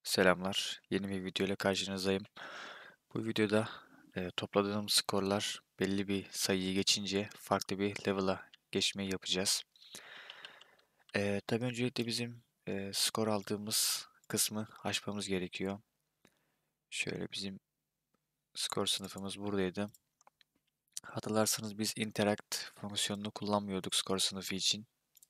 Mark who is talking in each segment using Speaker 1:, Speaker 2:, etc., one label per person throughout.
Speaker 1: Selamlar. Yeni bir video ile karşınızdayım. Bu videoda topladığım skorlar belli bir sayıyı geçince farklı bir level'a geçmeyi yapacağız. Tabii öncelikle bizim skor aldığımız kısmı açmamız gerekiyor. Şöyle bizim skor sınıfımız buradaydı. Hatırlarsanız biz interact fonksiyonunu kullanmıyorduk skor sınıfı için.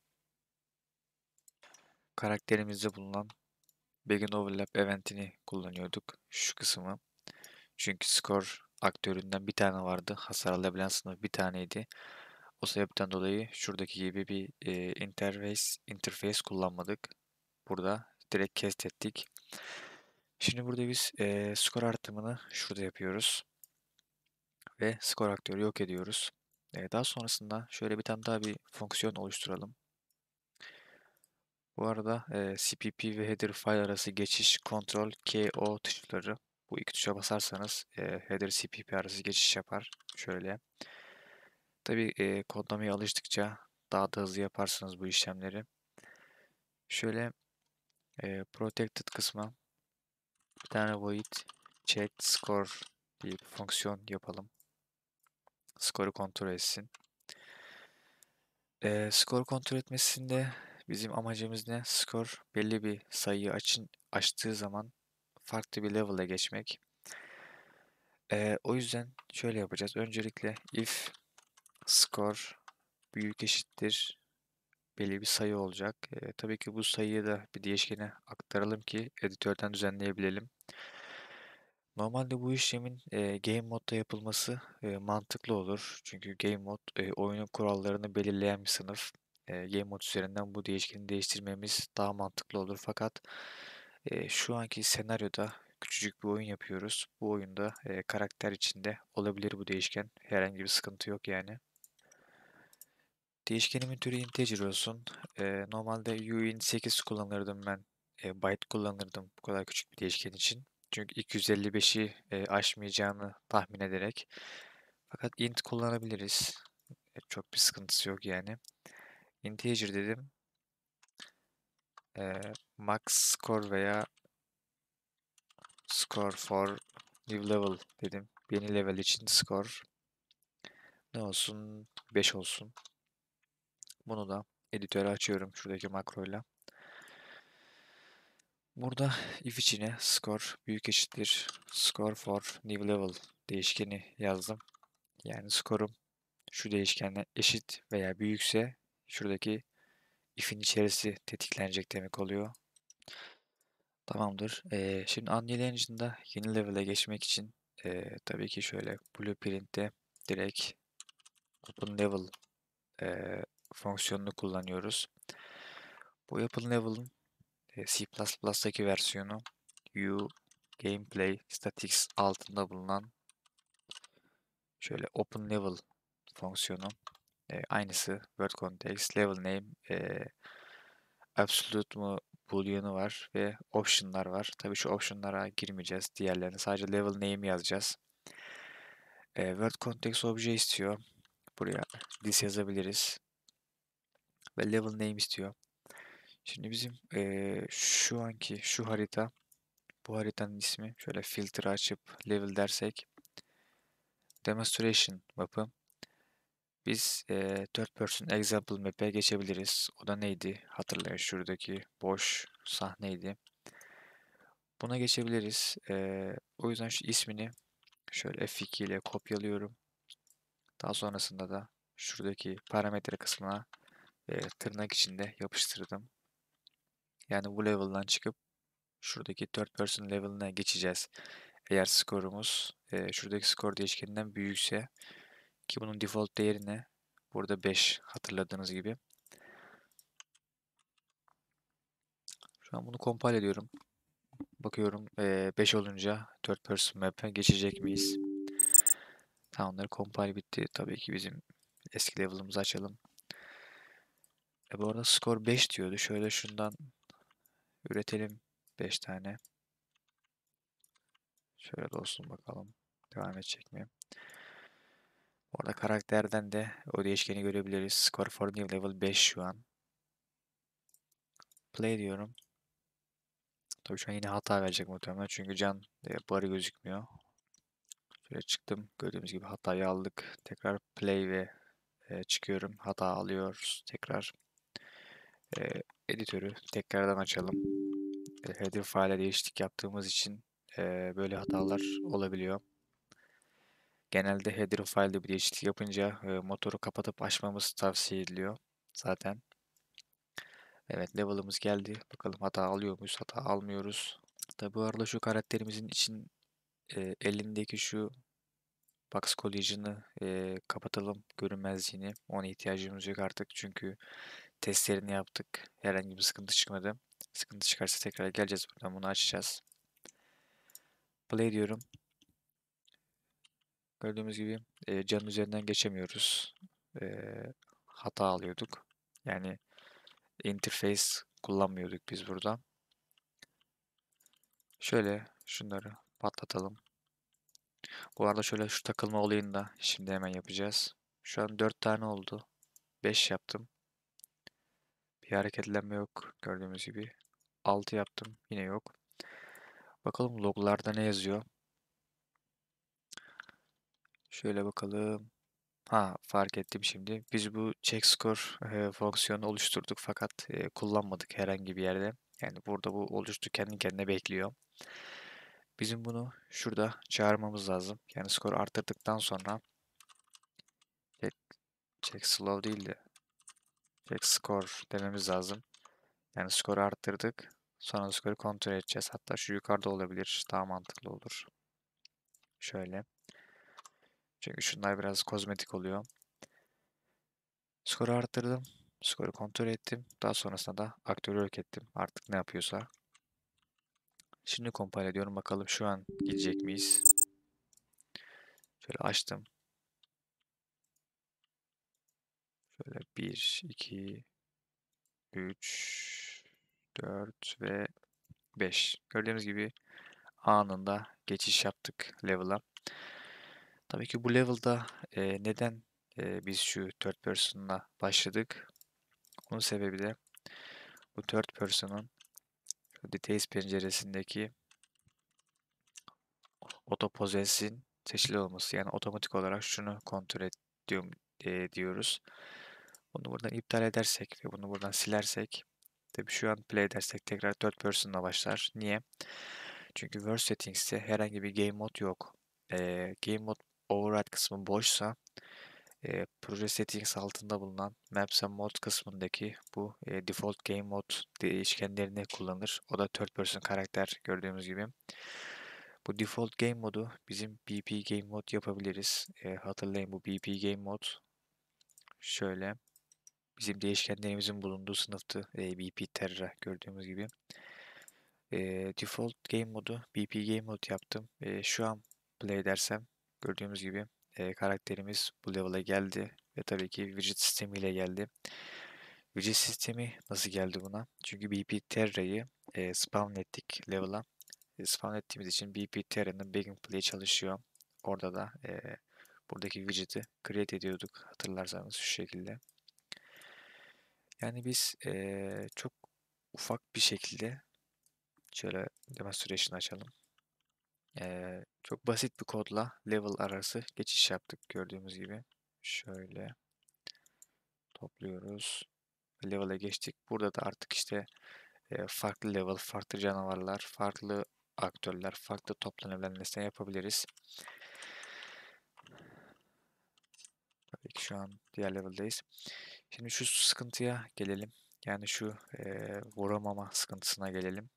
Speaker 1: Karakterimizde bulunan begin overlap eventini kullanıyorduk. Şu kısmı. Çünkü skor aktöründen bir tane vardı. Hasar alabilen sınıf bir taneydi. O sebepten dolayı şuradaki gibi bir interface kullanmadık. Burada direkt cast ettik. Şimdi burada biz skor artımını şurada yapıyoruz. Ve skor aktörü yok ediyoruz. Daha sonrasında şöyle bir tane daha bir fonksiyon oluşturalım. Bu arada CPP ve header file arası geçiş Ctrl K O tuşları. Bu iki tuşa basarsanız header CPP arası geçiş yapar. Şöyle. Tabii kodlamaya alıştıkça daha da hızlı yaparsınız bu işlemleri. Şöyle protected kısma bir tane void check score diye bir fonksiyon yapalım. Skoru kontrol etsin. Skor kontrol etmesinde bizim amacımız ne? Skor belli bir sayıyı açtığı zaman farklı bir level'a geçmek. O yüzden şöyle yapacağız. Öncelikle if score büyük eşittir belli bir sayı olacak. Tabii ki bu sayıyı da bir değişkene aktaralım ki editörden düzenleyebilelim. Normalde bu işlemin game modda yapılması mantıklı olur. Çünkü game mod oyunun kurallarını belirleyen bir sınıf. Game mod üzerinden bu değişkeni değiştirmemiz daha mantıklı olur. Fakat şu anki senaryoda küçücük bir oyun yapıyoruz. Bu oyunda karakter içinde olabilir bu değişken. Herhangi bir sıkıntı yok yani. Değişkenimin türü integer olsun. Normalde uint 8 kullanırdım ben. Byte kullanırdım bu kadar küçük bir değişken için. Çünkü 255'i aşmayacağını tahmin ederek. Fakat int kullanabiliriz. Çok bir sıkıntısı yok yani. Integer dedim. Max score veya score for new level dedim. Yeni level için score ne olsun? 5 olsun. Bunu da editöre açıyorum şuradaki makroyla. Burada if içine score büyük eşittir score for new level değişkeni yazdım. Yani skorum şu değişkenle eşit veya büyükse şuradaki if'in içerisi tetiklenecek demek oluyor. Tamamdır. Şimdi Unreal Engine'da yeni level'e geçmek için tabii ki şöyle Blueprint'te direkt Open Level fonksiyonunu kullanıyoruz. Bu Open Level'ın C++'daki versiyonu U Gameplay Statics altında bulunan şöyle Open Level fonksiyonu. Aynısı Word Context, Level Name, Absolute mu Boolean'ı var ve Option'lar var. Tabii şu Option'lara girmeyeceğiz. Diğerlerini sadece Level Name yazacağız. Word Context Obje istiyor. Buraya this yazabiliriz. Ve Level Name istiyor. Şimdi bizim şu anki şu harita, bu haritanın ismi şöyle filtre açıp level dersek Demonstration map'ı. Biz third person example map'e geçebiliriz. O da neydi? Hatırlayın şuradaki boş sahneydi. Buna geçebiliriz. O yüzden şu ismini şöyle F2 ile kopyalıyorum. Daha sonrasında da şuradaki parametre kısmına tırnak içinde yapıştırdım. Yani bu level'dan çıkıp şuradaki third person level'ına geçeceğiz. Eğer skorumuz şuradaki skor değişkeninden büyükse ki bunun default değerine burada 5 hatırladığınız gibi. Şu an bunu compile ediyorum. Bakıyorum 5 olunca third person map'e geçecek miyiz? Tamamdır, compile bitti. Tabii ki bizim eski level'ımızı açalım. Bu arada skor 5 diyordu. Şöyle şundan üretelim 5 tane. Şöyle de olsun bakalım. Devam edecek mi? Orada karakterden de o değişkeni görebiliriz. Score for new level 5 şu an. Play diyorum. Tabii şu an yine hata verecek muhtemelen çünkü can barı gözükmüyor. Şöyle çıktım. Gördüğümüz gibi hatayı aldık. Tekrar play ve çıkıyorum. Hata alıyoruz. Tekrar e, editörü tekrardan açalım. Header file'e değişiklik yaptığımız için böyle hatalar olabiliyor. Genelde header file'de bir değişiklik yapınca motoru kapatıp açmamız tavsiye ediliyor zaten. Evet, level'ımız geldi. Bakalım hata alıyor muyuz? Hata almıyoruz. Tabi bu arada şu karakterimizin için elindeki şu Box Collision'ı kapatalım, görünmezliğini. Ona ihtiyacımız yok artık çünkü testlerini yaptık. Herhangi bir sıkıntı çıkmadı. Sıkıntı çıkarsa tekrar geleceğiz buradan, bunu açacağız. Play diyorum. Gördüğümüz gibi canın üzerinden geçemiyoruz. E, Hata alıyorduk. Yani interface kullanmıyorduk biz burada. Şöyle şunları patlatalım. Bu arada şöyle şu takılma olayını da şimdi hemen yapacağız. Şu an 4 tane oldu. 5 yaptım. Bir hareketlenme yok gördüğümüz gibi. 6 yaptım. Yine yok. Bakalım loglarda ne yazıyor. Şöyle bakalım. Ha, fark ettim şimdi. Biz bu check score fonksiyonu oluşturduk fakat kullanmadık herhangi bir yerde. Yani burada bu oluştu, kendi kendine bekliyor. Bizim bunu şurada çağırmamız lazım. Yani skor arttırdıktan sonra check, check slow değil de check score dememiz lazım. Yani skoru arttırdık. Sonra skoru kontrol edeceğiz. Hatta şu yukarıda olabilir. Daha mantıklı olur. Şöyle. Çünkü şunlar biraz kozmetik oluyor. Skoru arttırdım. Skoru kontrol ettim. Daha sonrasında da aktörü yok ettim. Artık ne yapıyorsa. Şimdi compile ediyorum. Bakalım şu an gidecek miyiz? Şöyle açtım. Şöyle 1, 2, 3, 4 ve 5. Gördüğünüz gibi anında geçiş yaptık level'a. Tabii ki bu level'da neden biz şu third person'la başladık? Onun sebebi de bu third person'ın details penceresindeki auto possess'in seçili olması. Yani otomatik olarak şunu kontrol diyoruz. Bunu buradan iptal edersek ve bunu buradan silersek, tabii şu an play edersek tekrar third person'la başlar. Niye? Çünkü World Settings'te herhangi bir game mode yok. Game mode override kısmı boşsa proje settings altında bulunan Maps and Mode kısmındaki bu default game mode değişkenlerini kullanır. O da third person karakter gördüğümüz gibi. Bu default game modu bizim BP game mode yapabiliriz. Hatırlayın, bu BP game mode şöyle bizim değişkenlerimizin bulunduğu sınıftı. BP Terra gördüğümüz gibi. Default game modu BP game mode yaptım. Şu an play edersem gördüğümüz gibi karakterimiz bu level'a geldi ve tabii ki widget sistemiyle geldi. Widget sistemi nasıl geldi buna? Çünkü BP Terra'yı spawn ettik level'a. Spawn ettiğimiz için BP Terra'nın Begging Play çalışıyor. Orada da buradaki widget'i create ediyorduk hatırlarsanız şu şekilde. Yani biz çok ufak bir şekilde şöyle demonstration açalım. Çok basit bir kodla level arası geçiş yaptık gördüğümüz gibi. Şöyle topluyoruz. Level'a geçtik. Burada da artık işte farklı level, farklı canavarlar, farklı aktörler, farklı toplanılan nesne yapabiliriz. Tabii ki şu an diğer level'dayız. Şimdi şu sıkıntıya gelelim. Yani şu vuramama sıkıntısına gelelim.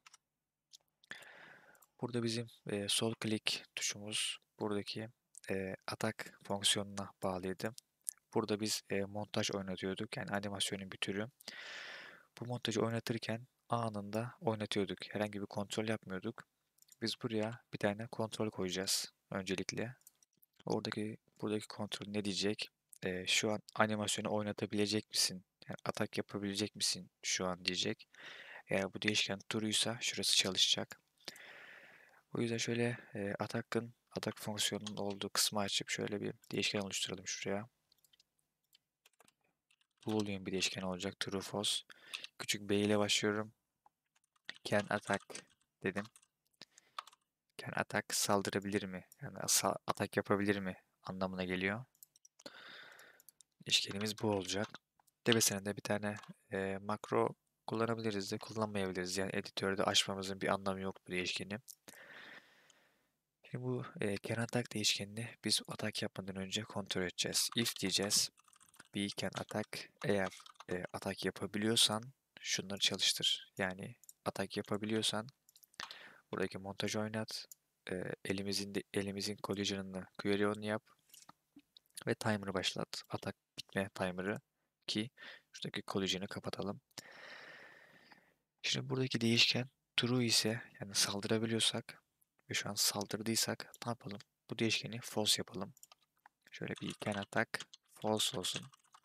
Speaker 1: Burada bizim sol klik tuşumuz buradaki atak fonksiyonuna bağlıydı. Burada biz montaj oynatıyorduk. Yani animasyonun bir türü. Bu montajı oynatırken anında oynatıyorduk. Herhangi bir kontrol yapmıyorduk. Biz buraya bir tane kontrol koyacağız öncelikle. Buradaki kontrol ne diyecek? Şu an animasyonu oynatabilecek misin? Yani atak yapabilecek misin şu an diyecek. Eğer bu değişken true'ysa şurası çalışacak. O yüzden şöyle atak fonksiyonunun olduğu kısmı açıp şöyle bir değişken oluşturalım şuraya. Boolean bir değişken olacak. True false. Küçük B ile başlıyorum. Can attack dedim. Can attack saldırabilir mi? Yani atak yapabilir mi anlamına geliyor. Değişkenimiz bu olacak. Tepesine de bir tane makro kullanabiliriz de kullanmayabiliriz. Yani editörde açmamızın bir anlamı yok bu değişkeni. Şimdi bu can attack değişkenini biz atak yapmadan önce kontrol edeceğiz. If diyeceğiz. Be can attack. Eğer atak yapabiliyorsan şunları çalıştır. Yani atak yapabiliyorsan buradaki montajı oynat. Elimizin collision'ını query on yap ve timer'ı başlat. Atak bitme timer'ı ki şuradaki collision'ı kapatalım. Şimdi buradaki değişken true ise yani saldırabiliyorsak ve şu an saldırdıysak ne yapalım? Bu değişkeni false yapalım. Şöyle bir can attack false olsun.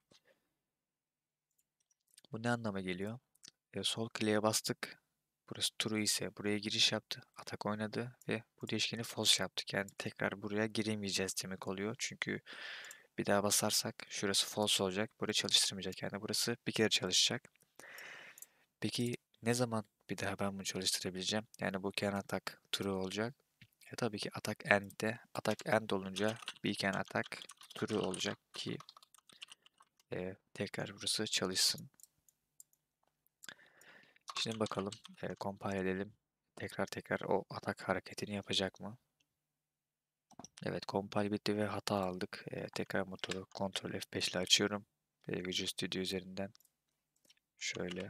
Speaker 1: Bu ne anlama geliyor? Sol kliğe bastık. Burası true ise buraya giriş yaptı. Atak oynadı ve bu değişkeni false yaptık. Yani tekrar buraya giremeyeceğiz demek oluyor. Çünkü bir daha basarsak şurası false olacak. Burayı çalıştırmayacak. Yani burası bir kere çalışacak. Peki ne zaman bir daha ben bunu çalıştırabileceğim? Yani bu can attack true olacak. Tabii ki attack end'de. Attack end olunca bir can attack true olacak ki tekrar burası çalışsın. Şimdi bakalım compile edelim. Tekrar o atak hareketini yapacak mı? Evet, compile bitti ve hata aldık. Tekrar motoru Ctrl F5 ile açıyorum. Visual Studio üzerinden. Şöyle.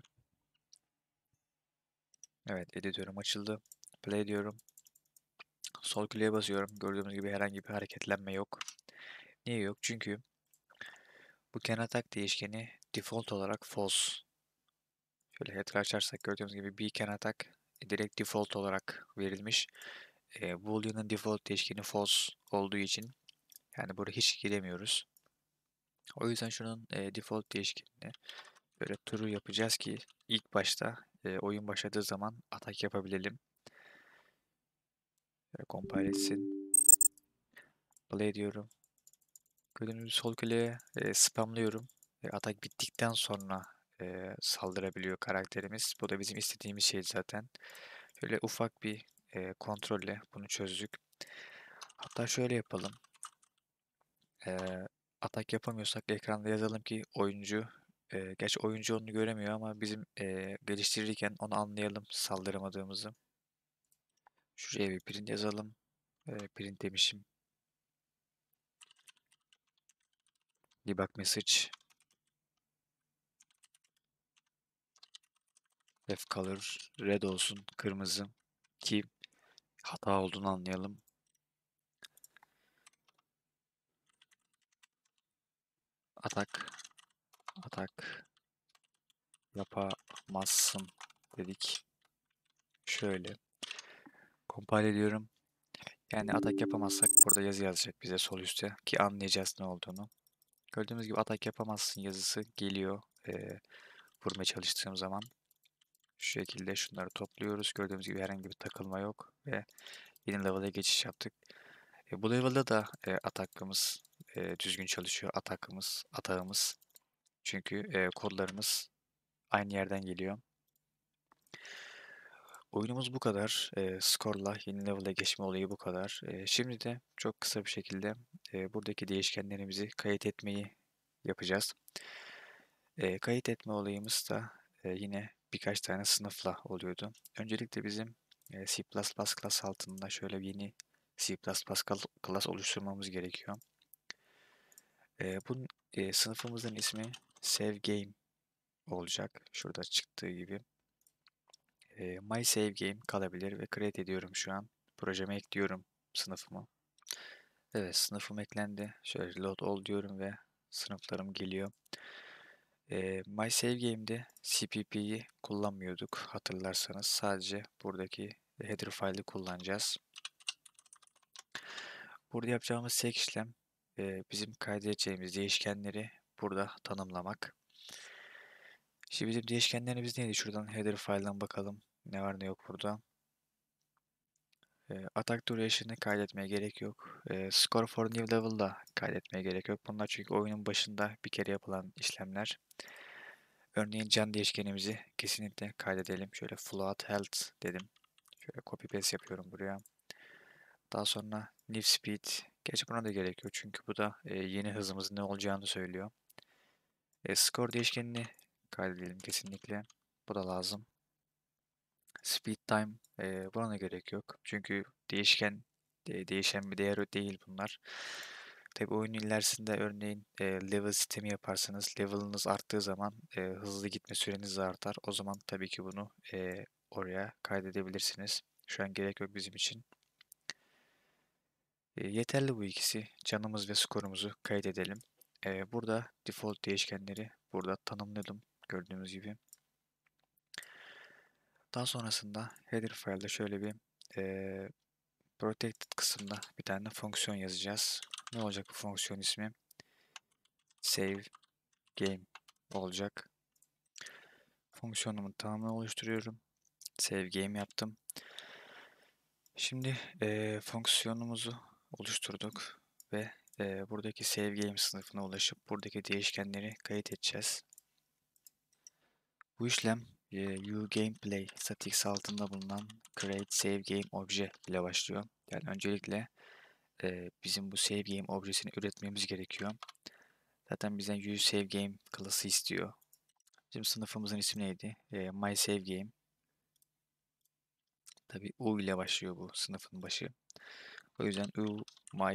Speaker 1: Evet, editörüm açıldı. Play diyorum. Sol kliğe basıyorum. Gördüğünüz gibi herhangi bir hareketlenme yok. Niye yok? Çünkü bu can attack değişkeni default olarak false. Şöyle header açarsak gördüğünüz gibi bir can attack direkt default olarak verilmiş. Boolean'ın default değişkeni false olduğu için yani buraya hiç giremiyoruz. O yüzden şunun default değişkenini böyle true yapacağız ki ilk başta oyun başladığı zaman atak yapabilelim. Compile etsin. Play diyorum. Gördüğünüz gibi sol kliğe spamlıyorum. Atak bittikten sonra saldırabiliyor karakterimiz. Bu da bizim istediğimiz şey zaten. Şöyle ufak bir kontrolle bunu çözdük. Hatta şöyle yapalım. E, Atak yapamıyorsak ekranda yazalım ki oyuncu, gerçi oyuncu onu göremiyor ama bizim geliştirirken onu anlayalım saldıramadığımızı. Şuraya bir print yazalım. Print demişim. Debug message. Ref color red olsun, kırmızı ki hata olduğunu anlayalım. Atak, atak yapamazsın dedik. Şöyle compile ediyorum. Yani atak yapamazsak burada yazı yazacak bize sol üstte ki anlayacağız ne olduğunu. Gördüğümüz gibi atak yapamazsın yazısı geliyor vurmaya çalıştığım zaman. Şu şekilde şunları topluyoruz. Gördüğümüz gibi herhangi bir takılma yok ve yeni level'a geçiş yaptık. Bu level'da da atakımız düzgün çalışıyor. Atağımız. Çünkü kodlarımız aynı yerden geliyor. Oyunumuz bu kadar. Skorla yeni level'a geçme olayı bu kadar. Şimdi de çok kısa bir şekilde buradaki değişkenlerimizi kayıt etmeyi yapacağız. Kayıt etme olayımız da yine birkaç tane sınıfla oluyordu. Öncelikle bizim C++ class altında şöyle bir yeni C++ class oluşturmamız gerekiyor. Bu sınıfımızın ismi SaveGame olacak. Şurada çıktığı gibi. My Save Game kalabilir ve create ediyorum şu an. Projeme ekliyorum sınıfımı. Evet, sınıfım eklendi. Şöyle load all diyorum ve sınıflarım geliyor. My Save Game'de CPP'yi kullanmıyorduk hatırlarsanız. Sadece buradaki header file'ı kullanacağız. Burada yapacağımız tek işlem bizim kaydedeceğimiz değişkenleri burada tanımlamak. Şimdi bizim değişkenlerimiz neydi? Şuradan header file'dan bakalım. Ne var ne yok burada. Attack Duration'ı kaydetmeye gerek yok. Score for New Level'da kaydetmeye gerek yok. Bunlar çünkü oyunun başında bir kere yapılan işlemler. Örneğin can değişkenimizi kesinlikle kaydedelim. Şöyle float health dedim. Şöyle copy paste yapıyorum buraya. Daha sonra new speed. Gerçi buna da gerek yok çünkü bu da yeni hızımızın ne olacağını söylüyor. Score değişkenini kaydedelim kesinlikle. Bu da lazım. Speed time buna da gerek yok. Çünkü değişen bir değer değil bunlar. Tabi oyun ilerisinde örneğin level sistemi yaparsanız level'ınız arttığı zaman hızlı gitme süreniz de artar. O zaman tabii ki bunu oraya kaydedebilirsiniz. Şu an gerek yok bizim için. Yeterli bu ikisi. Canımız ve skorumuzu kaydedelim. Burada default değişkenleri burada tanımladım gördüğünüz gibi. Daha sonrasında header file'da şöyle bir e, protected kısımda bir tane fonksiyon yazacağız. Ne olacak bu fonksiyon ismi? Save game olacak. Fonksiyonumun tamamını oluşturuyorum. Save game yaptım. Şimdi fonksiyonumuzu oluşturduk ve buradaki save game sınıfına ulaşıp buradaki değişkenleri kayıt edeceğiz. Bu işlem uGameplay statics altında bulunan create save game obje ile başlıyor. Yani öncelikle bizim bu save game objesini üretmemiz gerekiyor. Zaten bizden useSaveGame klası istiyor. Bizim sınıfımızın ismi neydi? MySaveGame. Tabi U ile başlıyor bu sınıfın başı. O yüzden U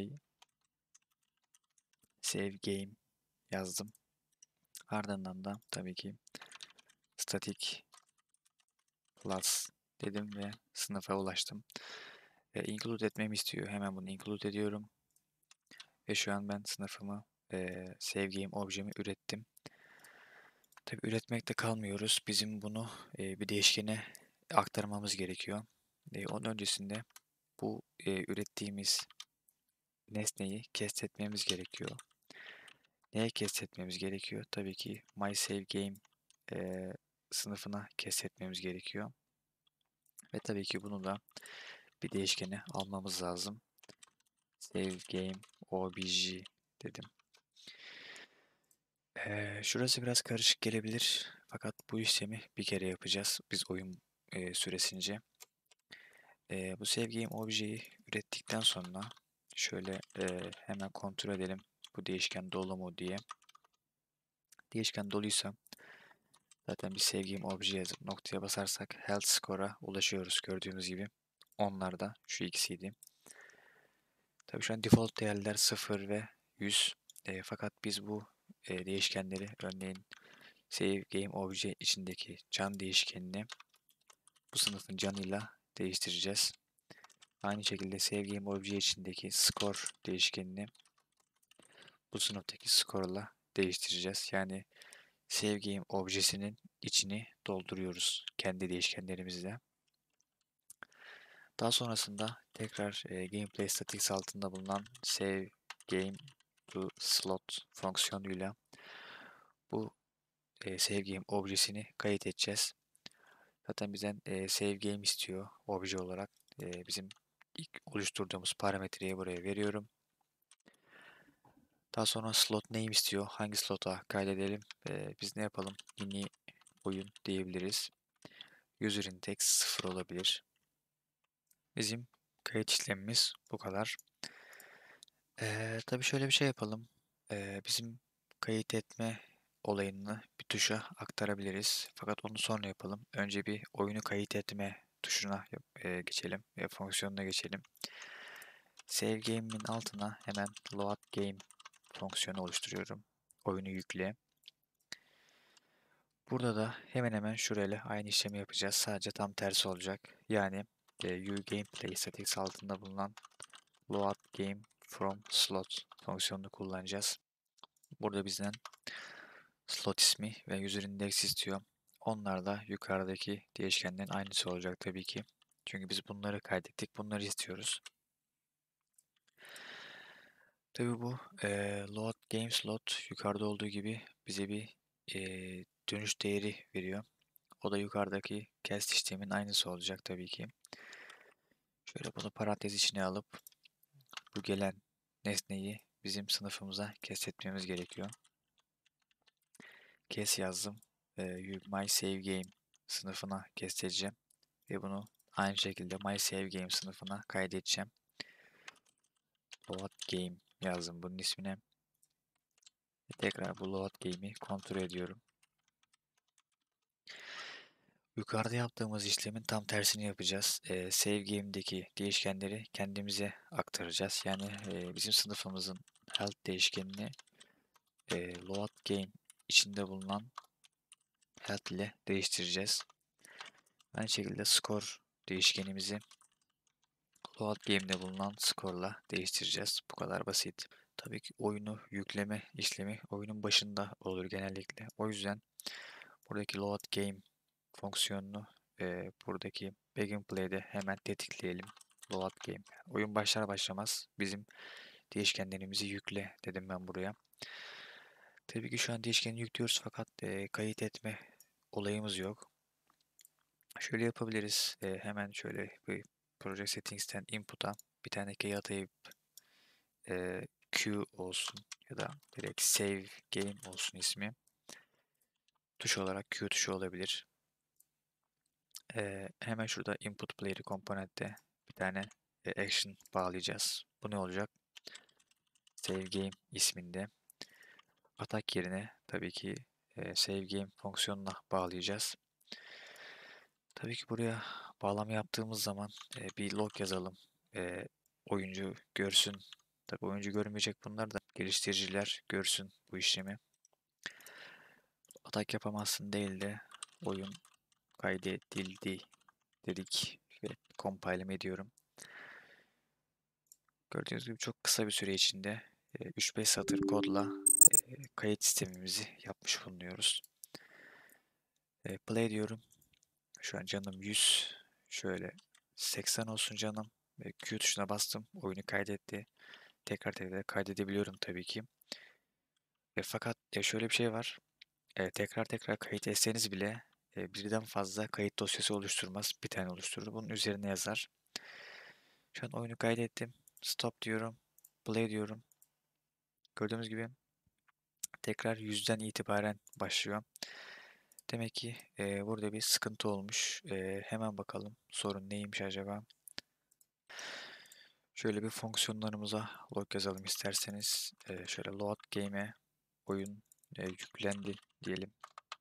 Speaker 1: MySaveGame yazdım. Ardından da tabii ki static class dedim ve sınıfa ulaştım. Include etmemi istiyor. Hemen bunu include ediyorum. Ve şu an ben sınıfımı SaveGame objemi ürettim. Tabi üretmekte kalmıyoruz. Bizim bunu bir değişkene aktarmamız gerekiyor. Onun öncesinde bu ürettiğimiz nesneyi kestetmemiz gerekiyor. Neye kestetmemiz gerekiyor? Tabii ki MySaveGame sınıfına kestetmemiz gerekiyor. Ve tabii ki bunu da bir değişkene almamız lazım. SaveGame obj dedim. Şurası biraz karışık gelebilir. Fakat bu işlemi bir kere yapacağız biz oyun süresince. Bu SaveGame objeyi ürettikten sonra şöyle hemen kontrol edelim bu değişken dolu mu diye. Değişken doluysa zaten bir SaveGame obje yazıp noktaya basarsak health score'a ulaşıyoruz gördüğünüz gibi. Onlar da şu ikisiydi. Tabii şu an default değerler 0 ve 100. Fakat biz bu değişkenleri örneğin SaveGame obje içindeki can değişkenini bu sınıfın canıyla değiştireceğiz. Aynı şekilde SaveGame obje içindeki score değişkenini bu sınıftaki skorla değiştireceğiz. Yani SaveGame objesinin içini dolduruyoruz kendi değişkenlerimizle. Daha sonrasında tekrar gameplay statistics altında bulunan SaveGame to slot fonksiyonuyla bu SaveGame objesini kayıt edeceğiz. Zaten bizden SaveGame istiyor obje olarak. Bizim ilk oluşturduğumuz parametreyi buraya veriyorum. Daha sonra slot name istiyor. Hangi slota kaydedelim? Biz ne yapalım? Yeni oyun diyebiliriz. User index 0 olabilir. Bizim kayıt işlemimiz bu kadar. Tabii şöyle bir şey yapalım. Bizim kayıt etme olayını bir tuşa aktarabiliriz. Fakat onu sonra yapalım. Önce bir oyunu kayıt etme tuşuna geçelim ve fonksiyonuna geçelim. Save game'in altına hemen load game fonksiyonu oluşturuyorum. Oyunu yükle. Burada da hemen hemen şurayla aynı işlemi yapacağız. Sadece tam tersi olacak. Yani uGameplay statistics altında bulunan load game from slot fonksiyonunu kullanacağız. Burada bizden slot ismi ve user index istiyor. Onlar da yukarıdaki değişkenlerin aynısı olacak tabii ki. Çünkü biz bunları kaydettik. Bunları istiyoruz. Tabii bu load game slot yukarıda olduğu gibi bize bir dönüş değeri veriyor. O da yukarıdaki cast işlemin aynısı olacak tabii ki. Şöyle bunu parantez içine alıp bu gelen nesneyi bizim sınıfımıza kestetmemiz gerekiyor. Kes yazdım. MySaveGame sınıfına kestireceğim ve bunu Aynı şekilde My Save Game sınıfına kaydedeceğim. Load Game yazdım bunun ismine. Tekrar bu Load Game'i kontrol ediyorum. Yukarıda yaptığımız işlemin tam tersini yapacağız. Save Game'deki değişkenleri kendimize aktaracağız. Yani bizim sınıfımızın health değişkenini Load Game içinde bulunan health ile değiştireceğiz. Aynı şekilde score değişkenimizi Load Game'de bulunan skorla değiştireceğiz. Bu kadar basit. Tabii ki oyunu yükleme işlemi oyunun başında olur genellikle. O yüzden buradaki Load Game fonksiyonunu buradaki Begin Play'de hemen tetikleyelim. Load Game. Oyun başlar başlamaz bizim değişkenlerimizi yükle dedim ben buraya. Tabii ki şu an değişkeni yüklüyoruz fakat kayıt etme olayımız yok. Şöyle yapabiliriz. Hemen şöyle bir Project Settings'ten Input'a bir tane key atayıp Q olsun ya da direkt Save Game olsun ismi. Tuş olarak Q tuşu olabilir. Hemen şurada Input Player komponentte bir tane action bağlayacağız. Bu ne olacak? Save Game isminde. Atak yerine tabii ki Save Game fonksiyonuna bağlayacağız. Tabii ki buraya bağlama yaptığımız zaman bir log yazalım. Oyuncu görsün. Tabii oyuncu görmeyecek, bunlar da geliştiriciler görsün bu işlemi. Atak yapamazsın değil de oyun kaydedildi dedik ve compile ediyorum. Gördüğünüz gibi çok kısa bir süre içinde 3-5 satır kodla kayıt sistemimizi yapmış bulunuyoruz. Play diyorum. Şu an canım 100. Şöyle 80 olsun canım. Q tuşuna bastım. Oyunu kaydetti. Tekrar kaydedebiliyorum tabii ki. Fakat şöyle bir şey var. Tekrar kayıt etseniz bile birden fazla kayıt dosyası oluşturmaz. Bir tane oluşturur. Bunun üzerine yazar. Şu an oyunu kaydettim. Stop diyorum. Play diyorum. Gördüğünüz gibi tekrar 100'den itibaren başlıyor. Demek ki burada bir sıkıntı olmuş. Hemen bakalım sorun neymiş acaba. Şöyle bir fonksiyonlarımıza log yazalım isterseniz. Şöyle load game'e oyun yüklendi diyelim.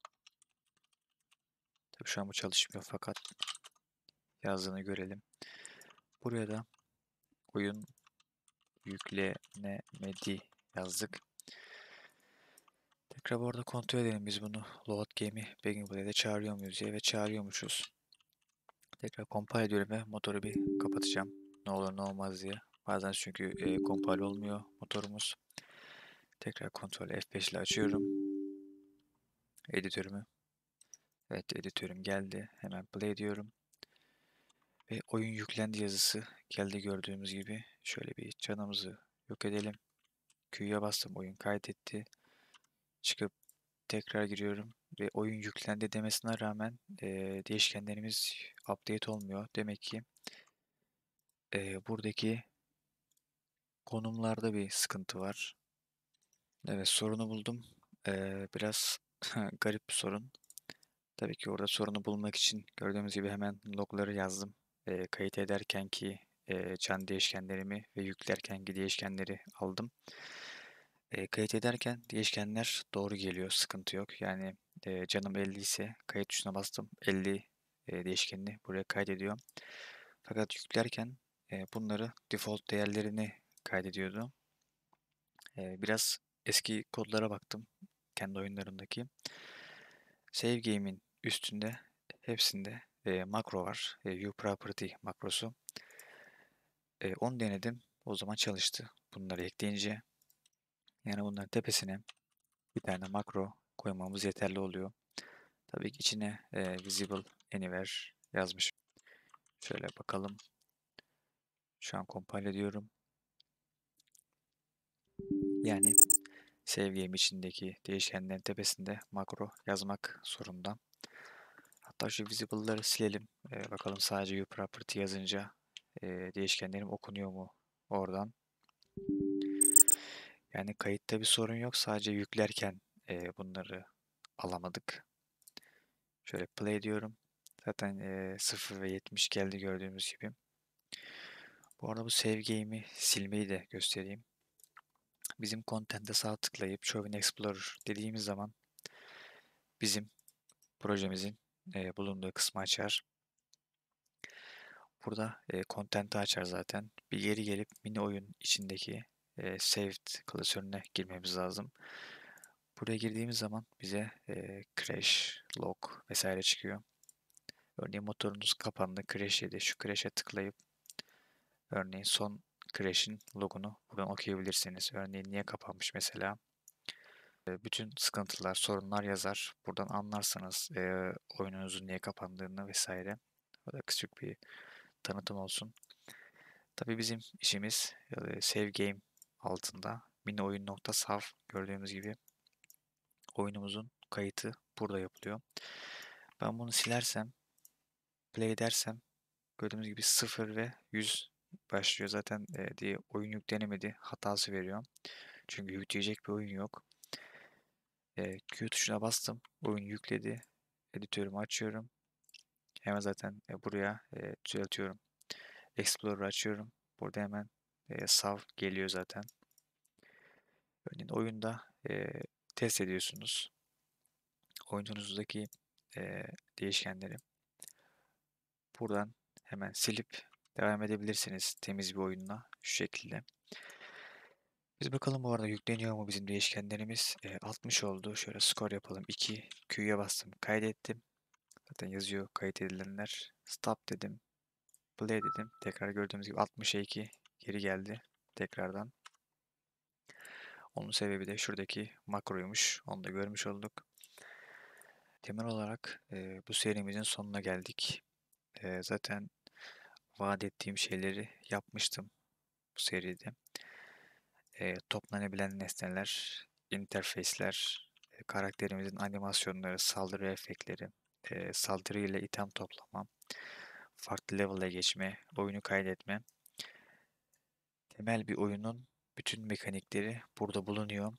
Speaker 1: Tabii şu an bu çalışmıyor fakat yazdığını görelim. Buraya da oyun yüklenemedi yazdık. Tekrar bu arada kontrol edelim biz bunu. Load game'i Begin Play'de çağırıyor muyuz diye ve çağırıyormuşuz. Tekrar compile ediyorum ve motoru bir kapatacağım. Ne olur ne olmaz diye. Bazen çünkü compile olmuyor motorumuz. Tekrar kontrol F5 ile açıyorum. Editörümü. Evet, editörüm geldi. Hemen play diyorum. Ve oyun yüklendi yazısı geldi gördüğümüz gibi. Şöyle bir canımızı yok edelim. Q'ya bastım, oyun kaydetti. Çıkıp tekrar giriyorum. Ve oyun yüklendi demesine rağmen değişkenlerimiz update olmuyor. Demek ki buradaki konumlarda bir sıkıntı var. Evet, sorunu buldum. Biraz garip bir sorun. Tabii ki orada sorunu bulmak için gördüğümüz gibi hemen logları yazdım. Kayıt ederken ki can değişkenlerimi ve yüklerken ki değişkenleri aldım. Kayıt ederken değişkenler doğru geliyor, sıkıntı yok. Yani canım 50 ise kayıt tuşuna bastım, 50 değişkenini buraya kaydediyor. Fakat yüklerken bunları default değerlerini kaydediyordu. Biraz eski kodlara baktım kendi oyunlarımdaki. Save Game'in üstünde hepsinde makro var. UProperty makrosu. Onu denedim. O zaman çalıştı. Bunları ekleyince yani bunların tepesine bir tane makro koymamız yeterli oluyor. Tabii ki içine Visible Anywhere yazmış. Şöyle bakalım. Şu an compile ediyorum. Yani Save Game içindeki değişkenlerin tepesinde makro yazmak zorunda. Hatta şu visible'ları silelim. Bakalım sadece uProperty yazınca değişkenlerim okunuyor mu oradan. Yani kayıtta bir sorun yok. Sadece yüklerken bunları alamadık. Şöyle play diyorum. Zaten 0 ve 70 geldi gördüğümüz gibi. Bu arada bu save game'i silmeyi de göstereyim. Bizim content'e sağ tıklayıp Show in Explorer dediğimiz zaman bizim projemizin bulunduğu kısmı açar. Burada content'i açar zaten. Bir geri gelip mini oyun içindeki saved klasörüne girmemiz lazım. Buraya girdiğimiz zaman bize crash, log vesaire çıkıyor. Örneğin motorunuz kapandı, crash yedi. Şu crash'e tıklayıp örneğin son crash'in logunu buradan okuyabilirsiniz. Örneğin niye kapanmış mesela. Bütün sıkıntılar, sorunlar yazar. Buradan anlarsınız oyununuzun niye kapandığını vesaire. O da küçük bir tanıtım olsun. Tabii bizim işimiz save game altında mini oyun nokta sav gördüğümüz gibi oyunumuzun kayıtı burada yapılıyor. Ben bunu silersem, play dersem gördüğümüz gibi 0 ve 100 başlıyor. Zaten diye oyun yüklenemedi hatası veriyor. Çünkü yükleyecek bir oyun yok. Q tuşuna bastım. Oyun yükledi. Editörümü açıyorum. Hemen zaten buraya düzeltiyorum. Explorer açıyorum. Burada hemen sav geliyor zaten. Örneğin oyunda test ediyorsunuz. Oyununuzdaki değişkenleri buradan hemen silip devam edebilirsiniz temiz bir oyunla şu şekilde. Biz bakalım bu arada yükleniyor mu bizim değişkenlerimiz. 60 oldu. Şöyle skor yapalım. 2 Q'ya bastım. Kaydettim. Zaten yazıyor kayıt edilenler. Stop dedim. Play dedim. Tekrar gördüğümüz gibi 60'a 2 geri geldi tekrardan. Onun sebebi de şuradaki makroymuş. Onu da görmüş olduk. Temel olarak bu serimizin sonuna geldik. Zaten vaat ettiğim şeyleri yapmıştım bu seride. Toplanabilen nesneler, interface'ler, karakterimizin animasyonları, saldırı efektleri, saldırı ile item toplama, farklı level'e geçme, oyunu kaydetme. Temel bir oyunun bütün mekanikleri burada bulunuyor.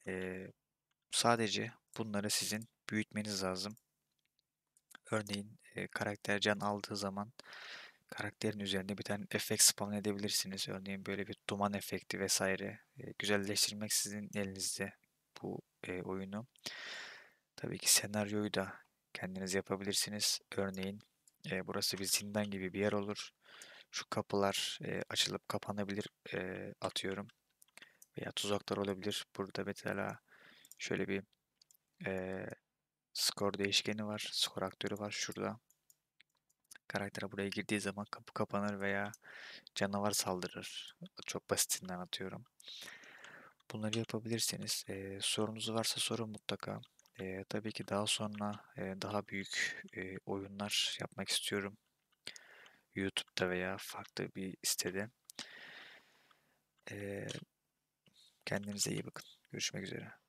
Speaker 1: Sadece bunları sizin büyütmeniz lazım. Örneğin karakter can aldığı zaman karakterin üzerinde bir tane efekt spawn edebilirsiniz. Örneğin böyle bir duman efekti vesaire. Güzelleştirmek sizin elinizde bu oyunu. Tabii ki senaryoyu da kendiniz yapabilirsiniz. Örneğin burası bir zindan gibi bir yer olur. Şu kapılar açılıp kapanabilir atıyorum. Veya tuzaklar olabilir. Burada mesela şöyle bir e, skor değişkeni var. Skor aktörü var şurada. Karakter buraya girdiği zaman kapı kapanır veya canavar saldırır. Çok basitinden atıyorum. Bunları yapabilirsiniz. Sorunuz varsa sorun mutlaka. Tabii ki daha sonra daha büyük oyunlar yapmak istiyorum. YouTube'da veya farklı bir sitede. Kendinize iyi bakın. Görüşmek üzere.